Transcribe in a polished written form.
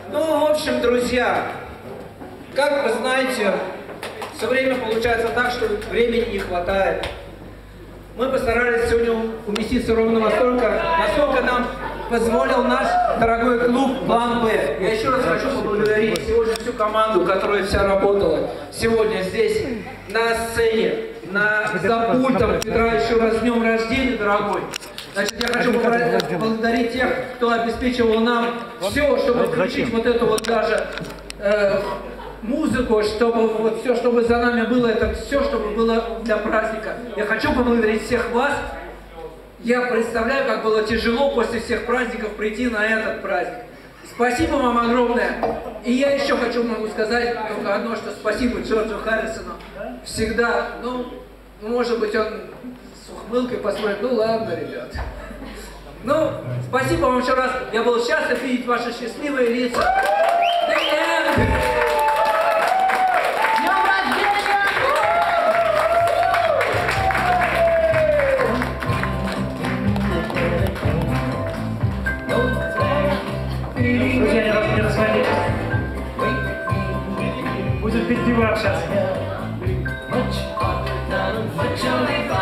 Ну, в общем, друзья, как вы знаете, все время получается так, что времени не хватает. Мы постарались сегодня уместиться ровно настолько, насколько нам позволил наш дорогой клуб «План Б». Я еще раз хочу поблагодарить сегодня всю команду, которая вся работала сегодня здесь, на сцене, за пультом. Петра, еще раз с днем рождения, дорогой. Значит, я хочу поблагодарить тех, кто обеспечивал нам все, чтобы включить вот эту вот даже музыку, чтобы вот все, чтобы за нами было, это все, чтобы было для праздника. Я хочу поблагодарить всех вас. Я представляю, как было тяжело после всех праздников прийти на этот праздник. Спасибо вам огромное. И я еще могу сказать только одно, что спасибо Джорджу Харрисону. Всегда, ну, может быть, он с ухмылкой посмотрит, ну ладно, ребят. Ну, спасибо вам еще раз. Я был счастлив видеть ваши счастливые лица. Друзья, не расходитесь. Будем пить пиво общаться.